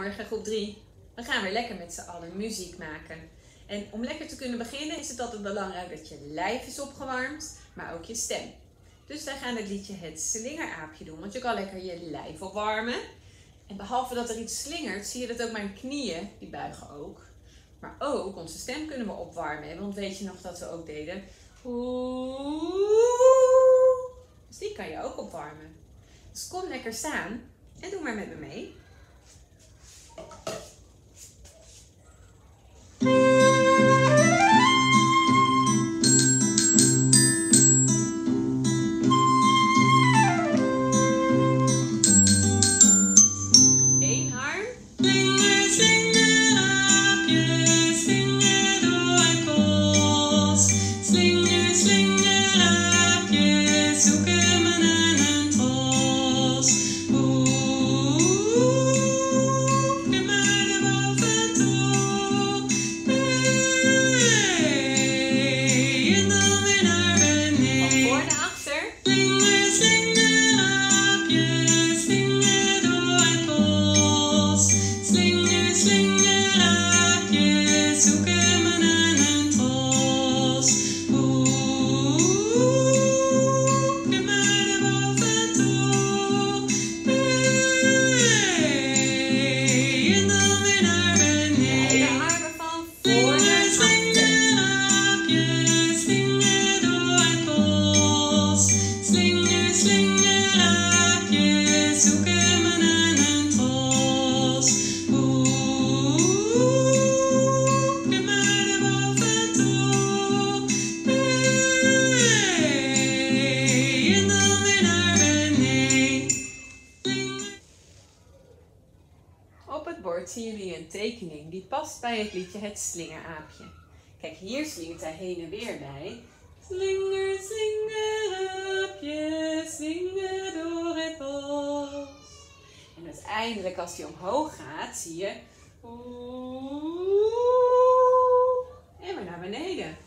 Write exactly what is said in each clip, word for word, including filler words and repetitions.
Goedemorgen groep drie. We gaan weer lekker met z'n allen muziek maken. En om lekker te kunnen beginnen is het altijd belangrijk dat je lijf is opgewarmd, maar ook je stem. Dus wij gaan het liedje Het Slingeraapje doen, want je kan lekker je lijf opwarmen. En behalve dat er iets slingert, zie je dat ook mijn knieën, die buigen ook. Maar ook onze stem kunnen we opwarmen, want weet je nog dat we ook deden? Oeh. Dus die kan je ook opwarmen. Dus kom lekker staan en doe maar met me mee. Op het bord zien jullie een tekening die past bij het liedje Het Slingeraapje. Kijk, hier slingert hij heen en weer bij. Slinger, slingeraapje, slinger door het bos. En uiteindelijk als hij omhoog gaat, zie je... Oeh, en weer naar beneden.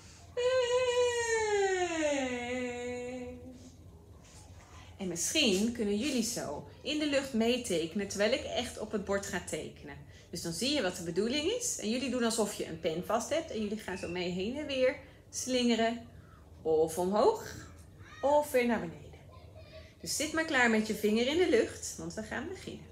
En misschien kunnen jullie zo in de lucht meetekenen terwijl ik echt op het bord ga tekenen. Dus dan zie je wat de bedoeling is. En jullie doen alsof je een pen vast hebt. En jullie gaan zo mee heen en weer slingeren. Of omhoog. Of weer naar beneden. Dus zit maar klaar met je vinger in de lucht. Want we gaan beginnen.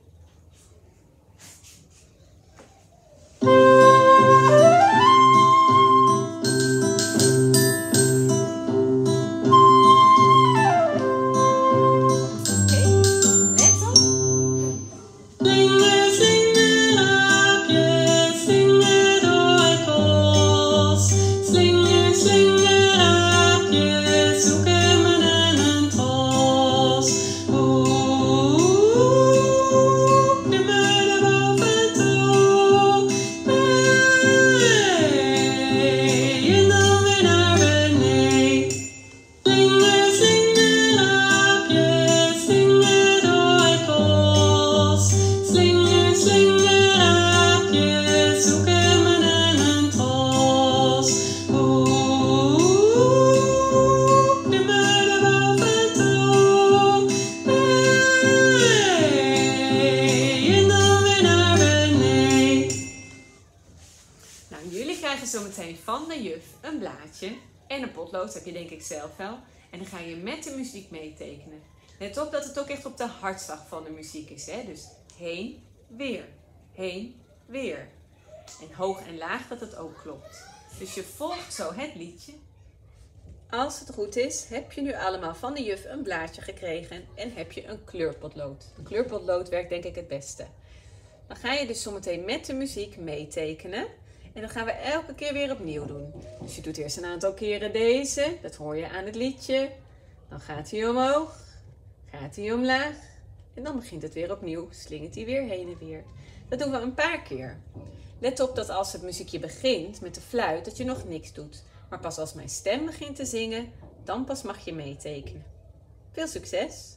Zometeen van de juf een blaadje en een potlood, heb je denk ik zelf wel. En dan ga je met de muziek meetekenen. Let op dat het ook echt op de hartslag van de muziek is. Hè? Dus heen, weer, heen, weer. En hoog en laag dat het ook klopt. Dus je volgt zo het liedje. Als het goed is, heb je nu allemaal van de juf een blaadje gekregen en heb je een kleurpotlood. Een kleurpotlood werkt denk ik het beste. Dan ga je dus zometeen met de muziek meetekenen. En dan gaan we elke keer weer opnieuw doen. Dus je doet eerst een aantal keren deze. Dat hoor je aan het liedje. Dan gaat hij omhoog. Gaat hij omlaag. En dan begint het weer opnieuw. Slingert hij weer heen en weer. Dat doen we een paar keer. Let op dat als het muziekje begint met de fluit, dat je nog niks doet. Maar pas als mijn stem begint te zingen, dan pas mag je meetekenen. Veel succes!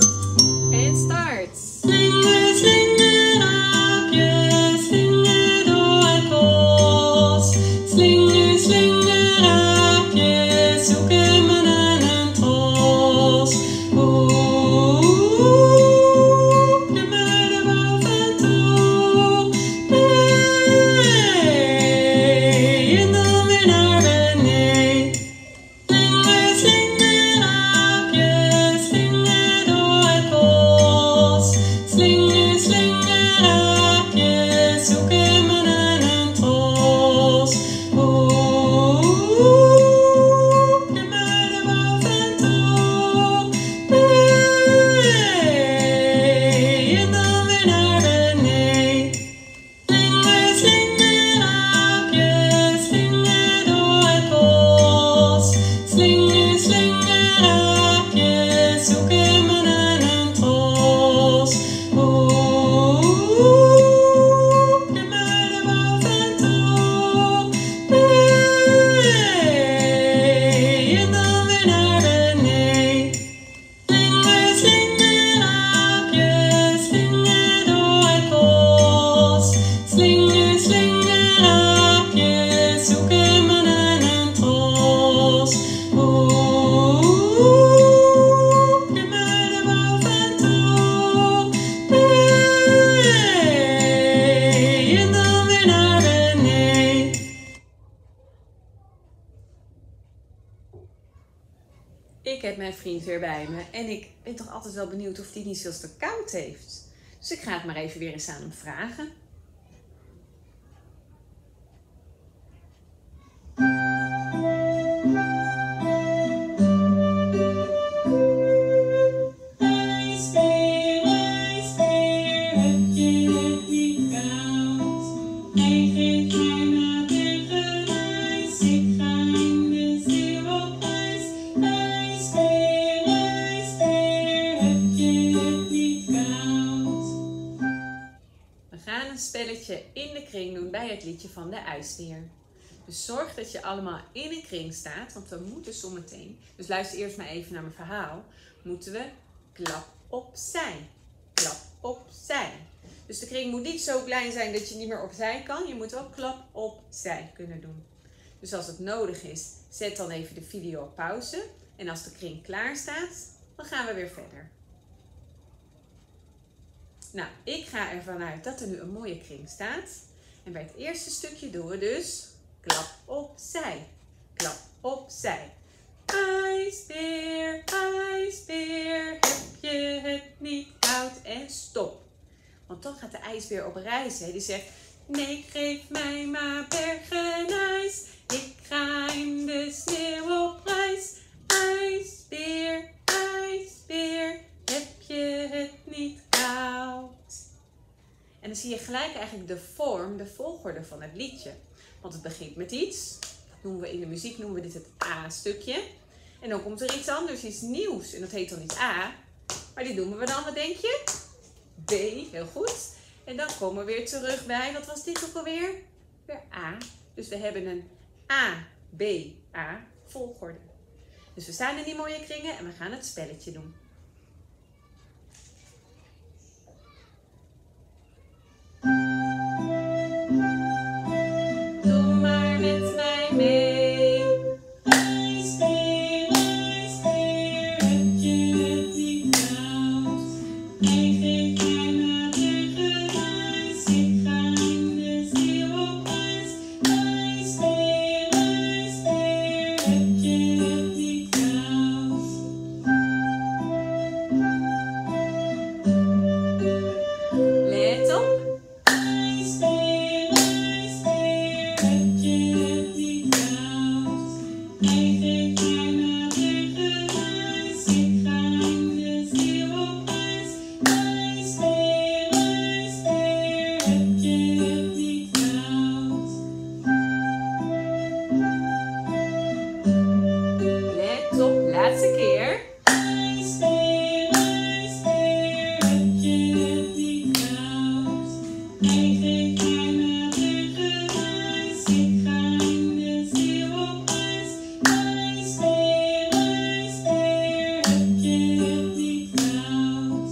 Slinger, slinger, aapje, slinger heb mijn vriend weer bij me. En ik ben toch altijd wel benieuwd of hij niet veel te koud heeft. Dus ik ga het maar even weer eens aan hem vragen. Een spelletje in de kring doen bij het liedje van de ijsbeer. Dus zorg dat je allemaal in een kring staat, want we moeten zometeen, dus luister eerst maar even naar mijn verhaal, moeten we klap opzij, klap opzij. Dus de kring moet niet zo klein zijn dat je niet meer opzij kan, je moet wel klap opzij kunnen doen. Dus als het nodig is, zet dan even de video op pauze en als de kring klaar staat, dan gaan we weer verder. Nou, ik ga ervan uit dat er nu een mooie kring staat. En bij het eerste stukje doen we dus klap opzij, klap opzij. IJsbeer, ijsbeer, heb je het niet koud en stop. Want dan gaat de ijsbeer op reis. Hè? Die zegt, nee, geef mij maar bergen ijs. Ik ga in de sneeuw op reis. IJsbeer, ijsbeer, heb je het niet koud? En dan zie je gelijk eigenlijk de vorm, de volgorde van het liedje. Want het begint met iets. Dat noemen we in de muziek noemen we dit het A-stukje. En dan komt er iets anders, iets nieuws. En dat heet dan niet A. Maar dit noemen we dan, wat denk je? B, heel goed. En dan komen we weer terug bij, wat was dit ook alweer? Weer A. Dus we hebben een A, B, A volgorde. Dus we staan in die mooie kringen en we gaan het spelletje doen. Doe maar met mij mee. IJsbeer, ijsbeer, heb je het niet koud? Nee, geef mij maar bergen ijs. Ik ga in de sneeuw op reis. IJsbeer, ijsbeer, heb je het niet koud? Let op. Laatste keer. IJsbeer, ijsbeer, heb je het niet koud? Nee, geef mij maar bergen ijs. Ik ga in de sneeuw op reis. IJsbeer, ijsbeer, heb je het niet koud?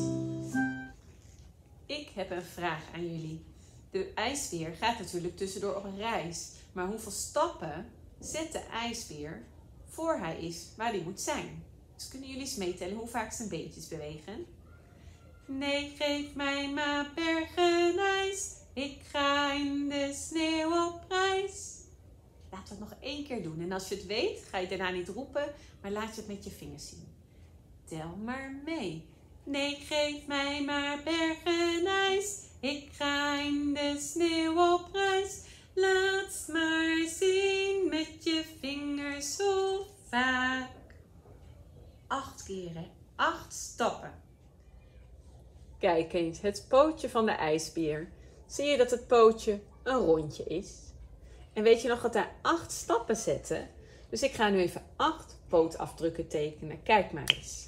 Ik heb een vraag aan jullie. De ijsbeer gaat natuurlijk tussendoor op een reis. Maar hoeveel stappen zet de ijsbeer voor hij is waar hij moet zijn? Dus kunnen jullie eens meetellen hoe vaak zijn beentjes bewegen? Nee, geef mij maar bergen ijs. Ik ga in de sneeuw op reis. Laten we het nog één keer doen. En als je het weet, ga je daarna niet roepen, maar laat je het met je vingers zien. Tel maar mee. Nee, geef mij maar bergen ijs. Ik ga in de sneeuw op reis. Laat maar zien met je vingers hoe vaak. Acht keren, acht stappen. Kijk eens, het pootje van de ijsbeer. Zie je dat het pootje een rondje is? En weet je nog dat daar acht stappen zetten? Dus ik ga nu even acht pootafdrukken tekenen. Kijk maar eens.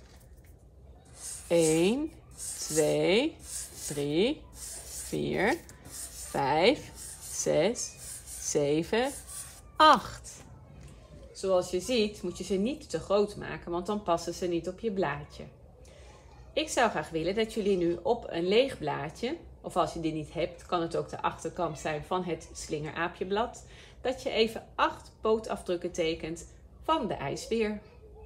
één, twee, drie, vier, vijf, zes, zeven, acht. Zoals je ziet moet je ze niet te groot maken, want dan passen ze niet op je blaadje. Ik zou graag willen dat jullie nu op een leeg blaadje, of als je die niet hebt, kan het ook de achterkant zijn van het slingeraapjeblad, dat je even acht pootafdrukken tekent van de ijsbeer.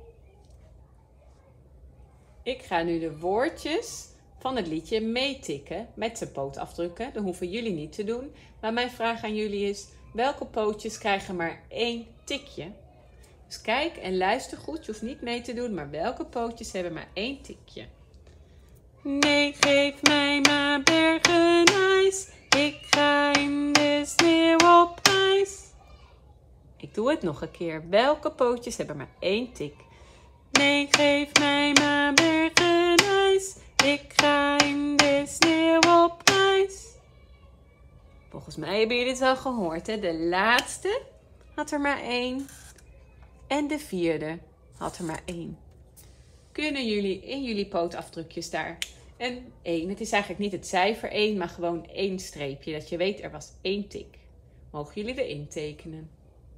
Ik ga nu de woordjes van het liedje meetikken met de pootafdrukken. Dat hoeven jullie niet te doen. Maar mijn vraag aan jullie is, welke pootjes krijgen maar één tikje? Dus kijk en luister goed. Je hoeft niet mee te doen, maar welke pootjes hebben maar één tikje? Nee, geef mij maar bergen ijs. Ik ga in de sneeuw op reis. Ik doe het nog een keer. Welke pootjes hebben maar één tik? Nee, geef mij maar bergen ijs. Ik ga in de sneeuw op reis. Volgens mij hebben jullie het al gehoord, hè? De laatste had er maar één. En de vierde had er maar één. Kunnen jullie in jullie pootafdrukjes daar een één? Het is eigenlijk niet het cijfer één, maar gewoon één streepje. Dat je weet er was één tik. Mogen jullie erin tekenen?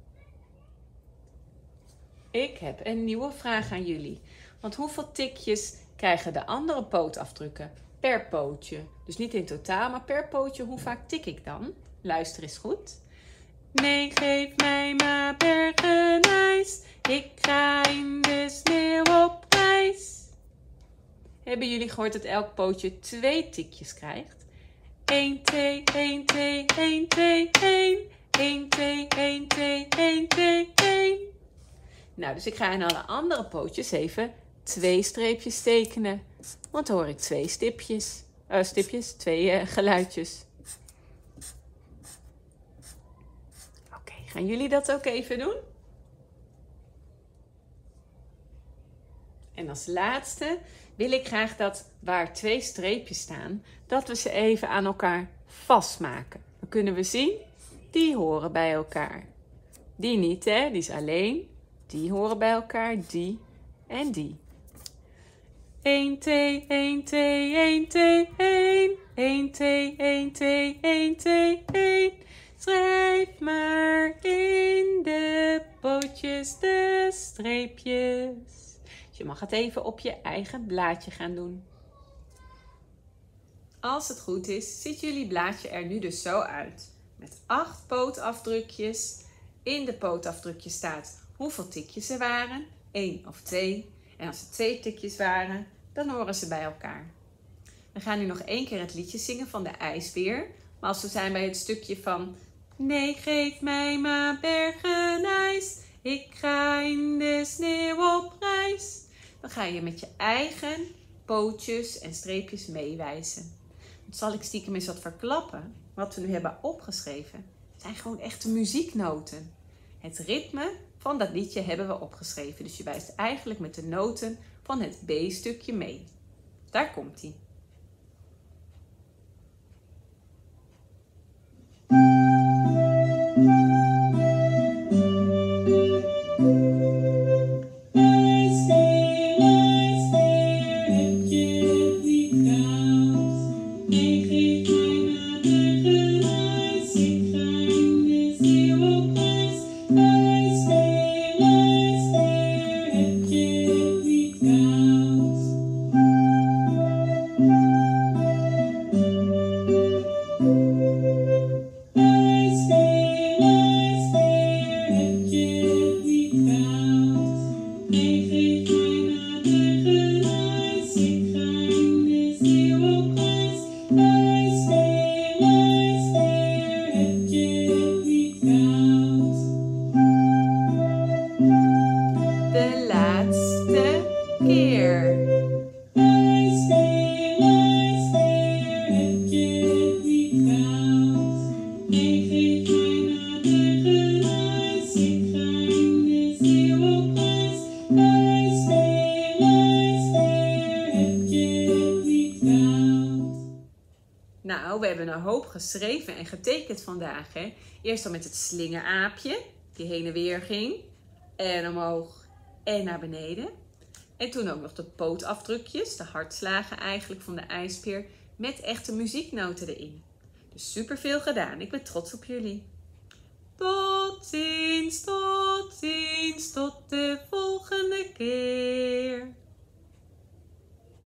Ik heb een nieuwe vraag aan jullie. Want hoeveel tikjes krijgen de andere pootafdrukken per pootje? Dus niet in totaal, maar per pootje. Hoe vaak tik ik dan? Luister eens goed. Nee, geef mij maar bergen ijs. Ik ga in de sneeuw op reis. Hebben jullie gehoord dat elk pootje twee tikjes krijgt? één, twee, één, twee, één, twee, één. één, twee, één, twee, één, twee, één. Nou, dus ik ga in alle andere pootjes even twee streepjes tekenen. Want dan hoor ik twee stipjes. Uh, stipjes, twee uh, geluidjes. Oké, okay, gaan jullie dat ook even doen? En als laatste wil ik graag dat waar twee streepjes staan, dat we ze even aan elkaar vastmaken. Dan kunnen we zien, die horen bij elkaar. Die niet, hè? Die is alleen. Die horen bij elkaar, die en die. één, twee, één, twee, één, twee, één. één, twee, één, twee, één, twee, één. Schrijf maar in de pootjes de streepjes. Dus je mag het even op je eigen blaadje gaan doen. Als het goed is, ziet jullie blaadje er nu dus zo uit. Met acht pootafdrukjes. In de pootafdrukjes staat hoeveel tikjes er waren. één of twee. En als er twee tikjes waren, dan horen ze bij elkaar. We gaan nu nog één keer het liedje zingen van de ijsbeer. Maar als we zijn bij het stukje van... Nee, geef mij maar bergen ijs. Ik ga in de sneeuw op reis. Dan ga je met je eigen pootjes en streepjes meewijzen. Dan zal ik stiekem eens wat verklappen. Wat we nu hebben opgeschreven zijn gewoon echte muzieknoten. Het ritme van dat liedje hebben we opgeschreven. Dus je wijst eigenlijk met de noten van het B-stukje mee. Daar komt ie. Nou, we hebben een hoop geschreven en getekend vandaag. Hè? Eerst al met het slingeraapje, die heen en weer ging. En omhoog en naar beneden. En toen ook nog de pootafdrukjes, de hartslagen eigenlijk van de ijsbeer. Met echte muzieknoten erin. Dus superveel gedaan. Ik ben trots op jullie. Tot ziens, tot ziens, tot de volgende keer.